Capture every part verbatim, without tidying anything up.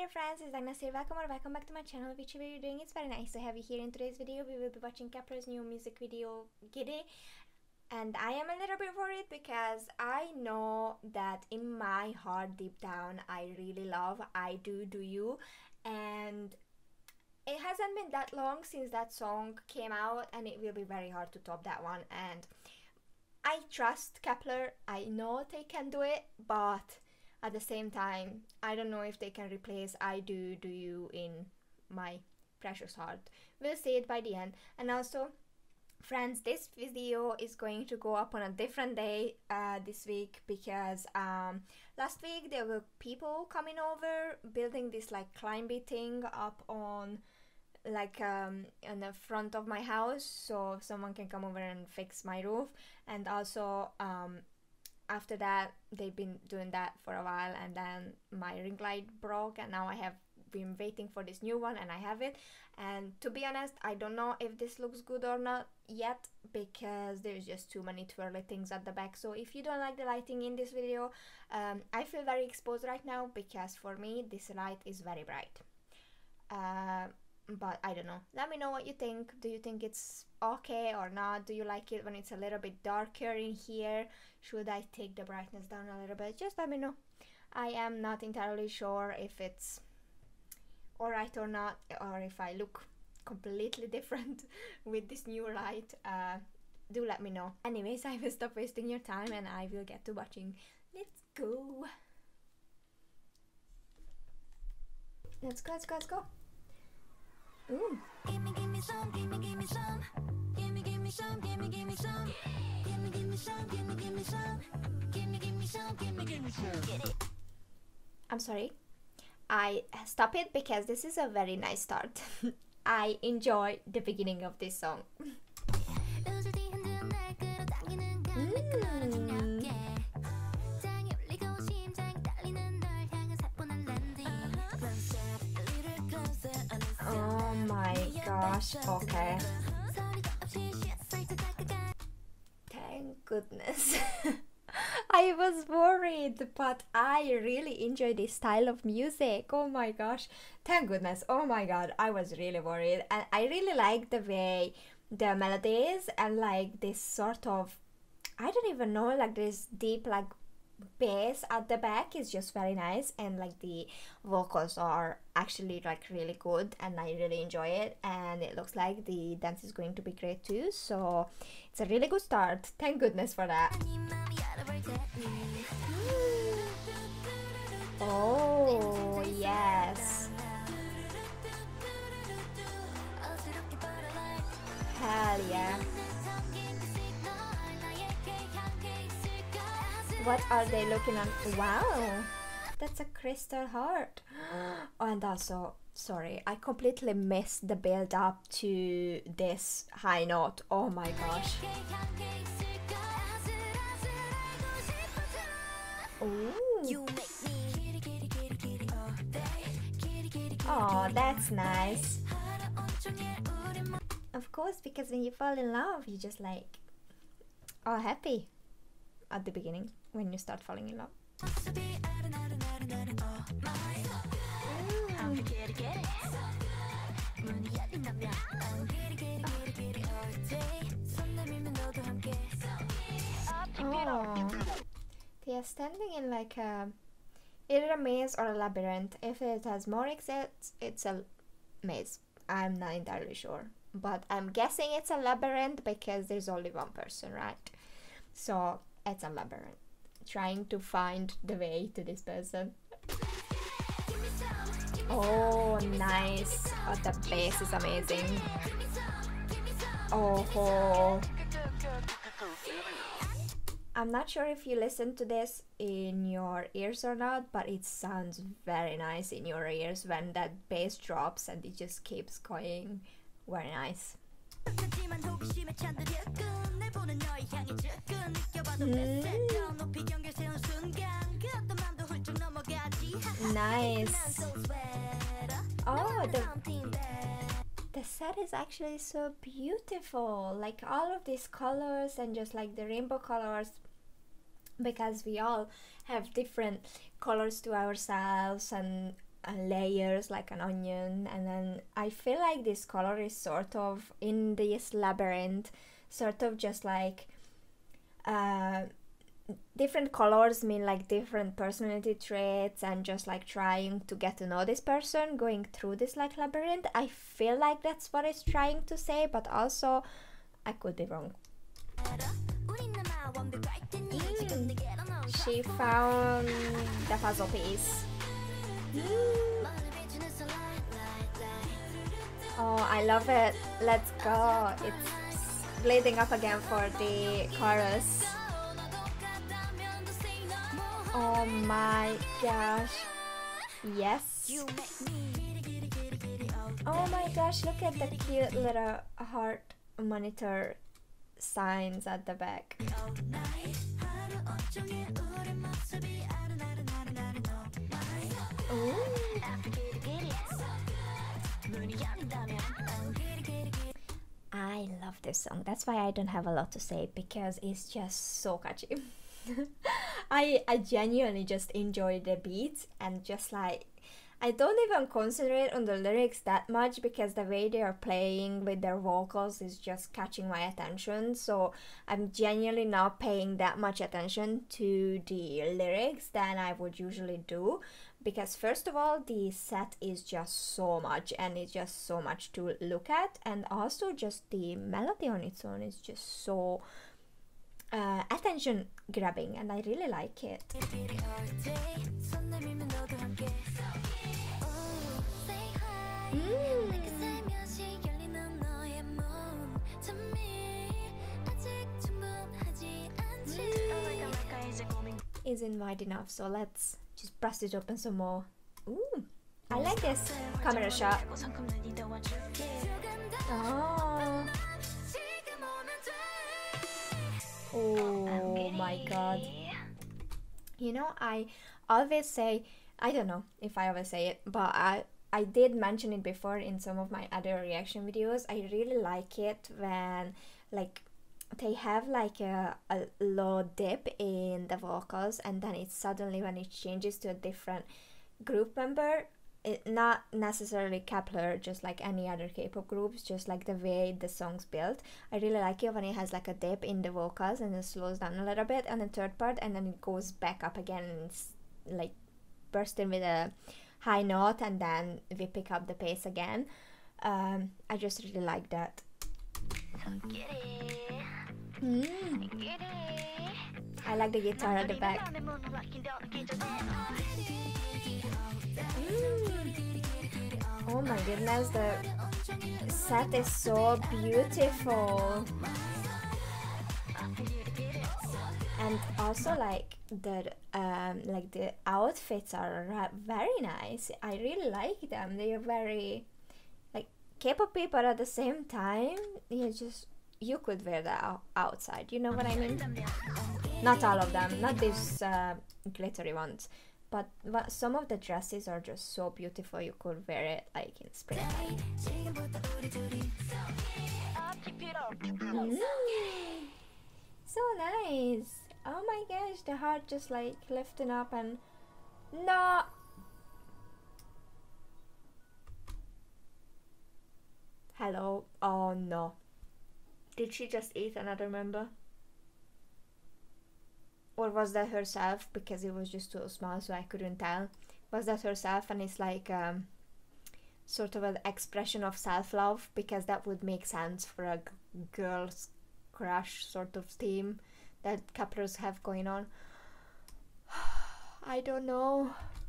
dear friends, it's Agnes here. Welcome or welcome back to my channel. Whichever you're doing, it's very nice to have you here. In today's video, we will be watching Kep1er's new music video, Giddy. And I am a little bit worried because I know that in my heart, deep down, I really love I Do Do You. And it hasn't been that long since that song came out, and it will be very hard to top that one. And I trust Kep1er. I know they can do it, but at the same time, I don't know if they can replace I Do Do You in my precious heart. We'll see it by the end. And also, friends, this video is going to go up on a different day uh, this week because um, last week there were people coming over building this like climbing thing up on like um in the front of my house, so someone can come over and fix my roof. And also um after that, they've been doing that for a while, and then my ring light broke, and now I have been waiting for this new one, and I have it. And to be honest, I don't know if this looks good or not yet because there's just too many twirly things at the back. So if you don't like the lighting in this video, um, I feel very exposed right now because for me this light is very bright. Uh, but I don't know. Let me know what you think. Do you think it's okay or not? Do you like it when it's a little bit darker in here? Should I take the brightness down a little bit? Just let me know. I am not entirely sure if it's alright or not, or if I look completely different with this new light. Uh, do let me know. Anyways, I will stop wasting your time and I will get to watching. Let's go. Let's go, let's go, let's go. Ooh. Gimme, gimme some, gimme, gimme some. Gimme, gimme some, gimme, gimme some. Gimme, gimme some, gimme, gimme some. Gimme, gimme some, gimme, gimme some. Get it. I'm sorry. I stop it because this is a very nice start. I enjoy the beginning of this song. Oh my gosh, okay. Thank goodness. I was worried, but I really enjoy this style of music. Oh my gosh, thank goodness. Oh my god, I was really worried. And I really like the way the melody is, and like this sort of, I don't even know, like this deep like bass at the back is just very nice, and like the vocals are actually like really good, and I really enjoy it. And it looks like the dance is going to be great too, so it's a really good start. Thank goodness for that. Oh yes, hell yeah. What are they looking at? Wow, that's a crystal heart. Oh, and also, sorry, I completely missed the build up to this high note. Oh my gosh. Ooh. Oh, that's nice. Of course, because when you fall in love, you just like are happy at the beginning when you start falling in love. Oh. They are standing in like a either a maze or a labyrinth. If it has more exits, it's a maze. I'm not entirely sure, but I'm guessing it's a labyrinth because there's only one person, right? So it's a labyrinth, trying to find the way to this person. Oh, nice. Oh, the bass is amazing. Oh, oh. I'm not sure if you listen to this in your ears or not, but it sounds very nice in your ears when that bass drops and it just keeps going. Very nice. Mm. Nice. Oh, the, the set is actually so beautiful. Like all of these colors and just like the rainbow colors, because we all have different colors to ourselves, and uh, layers like an onion, and then I feel like this color is sort of in this labyrinth, sort of just like uh, different colors mean like different personality traits, and just like trying to get to know this person going through this like labyrinth. I feel like that's what it's trying to say, but also I could be wrong. Mm. She found the puzzle piece. Mm. Oh, I love it. Let's go. It's leading up again for the chorus. Oh my gosh. Yes. Oh my gosh, look at the cute little heart monitor signs at the back. Ooh. I love this song. That's why I don't have a lot to say, because it's just so catchy. I I genuinely just enjoy the beats, and just like I don't even concentrate on the lyrics that much, because the way they are playing with their vocals is just catching my attention. So I'm genuinely not paying that much attention to the lyrics than I would usually do, because first of all, the set is just so much, and it's just so much to look at, and also just the melody on its own is just so uh, attention grabbing, and I really like it. Mm. Isn't wide enough, so let's just brush it open some more. Ooh, I like this camera shot. Oh, oh my god. You know, I always say, I don't know if I always say it, but I I did mention it before in some of my other reaction videos. I really like it when like they have like a, a low dip in the vocals, and then it's suddenly when it changes to a different group member. It, not necessarily Kep1er, just like any other K-pop groups, just like the way the song's built. I really like it when it has like a dip in the vocals and it slows down a little bit on the third part, and then it goes back up again and it's like bursting with a high note, and then we pick up the pace again. Um, I just really like that. Mm. I like the guitar at the back. Mm. Oh my goodness, the set is so beautiful. And also like the um like the outfits are very nice. I really like them. They are very like K-pop people, at the same time you just you could wear that outside, you know what I mean? Not all of them, not these uh, glittery ones, but, but some of the dresses are just so beautiful. You could wear it like in springtime. Mm. So nice. Oh my gosh, the heart just like lifting up, and no. Hello. Oh no. Did she just eat another member? Or was that herself, because it was just too small so I couldn't tell? Was that herself, and it's like um, sort of an expression of self-love, because that would make sense for a g girl's crush sort of theme that Kep1ers have going on. I don't know.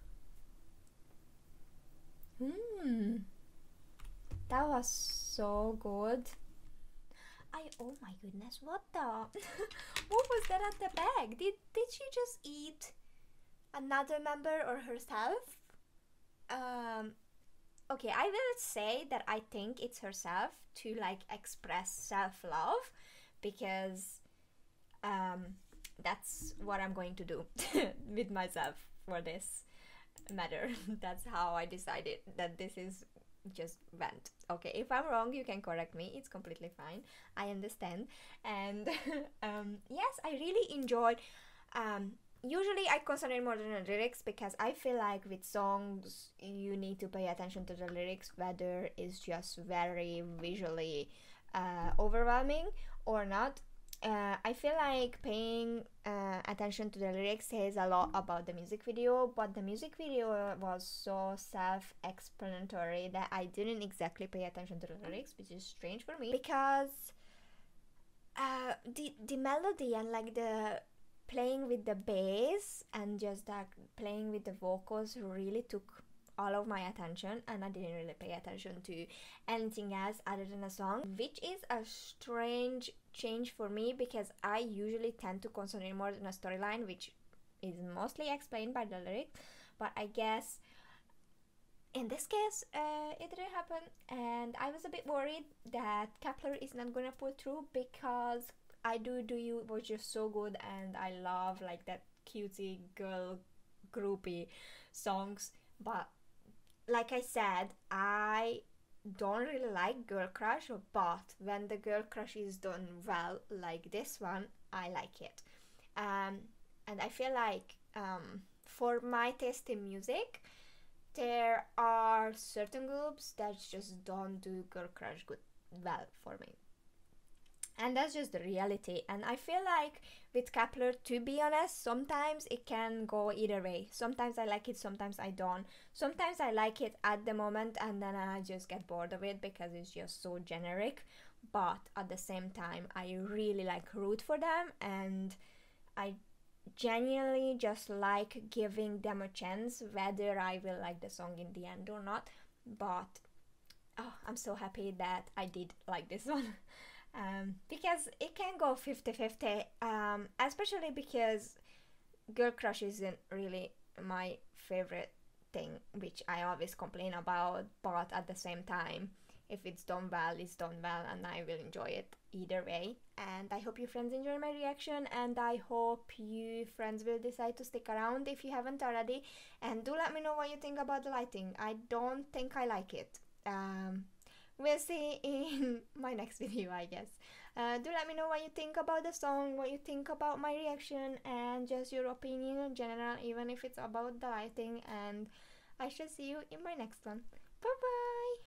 Hmm. That was so good. I, oh my goodness, what the? What was that at the back? Did, did she just eat another member or herself? Um, okay, I will say that I think it's herself to like express self-love, because um, that's what I'm going to do with myself for this matter. That's how I decided that this is just went. Okay, if I'm wrong, you can correct me. It's completely fine. I understand. And um, yes, I really enjoyed um, usually I concentrate more on the lyrics because I feel like with songs you need to pay attention to the lyrics, whether it's just very visually uh, overwhelming or not. uh, I feel like paying uh, attention to the lyrics says a lot about the music video, but the music video was so self-explanatory that I didn't exactly pay attention to the lyrics, which is strange for me because uh, the the melody and like the playing with the bass and just like playing with the vocals really took all of my attention, and I didn't really pay attention to anything else other than a song, which is a strange change for me because I usually tend to concentrate more on a storyline, which is mostly explained by the lyrics. But I guess in this case uh, it didn't happen, and I was a bit worried that Kepler is not gonna pull through because I Do Do You was just so good, and I love like that cutesy girl groupie songs. But like I said, I don't really like Girl Crush, but when the Girl Crush is done well, like this one, I like it. Um, and I feel like um, for my taste in music, there are certain groups that just don't do Girl Crush good well for me. And that's just the reality. And I feel like with Kepler, to be honest, sometimes it can go either way. Sometimes I like it, sometimes I don't. Sometimes I like it at the moment and then I just get bored of it because it's just so generic. But at the same time, I really like root for them, and I genuinely just like giving them a chance, whether I will like the song in the end or not. But oh, I'm so happy that I did like this one. Um, because it can go fifty fifty, um, especially because Girl Crush isn't really my favorite thing, which I always complain about, but at the same time, if it's done well, it's done well, and I will enjoy it either way. And I hope you friends enjoy my reaction, and I hope you friends will decide to stick around if you haven't already, and do let me know what you think about the lighting. I don't think I like it. Um, we'll see in my next video, I guess. Uh, do let me know what you think about the song, what you think about my reaction, and just your opinion in general, even if it's about the lighting. And I shall see you in my next one. Bye bye!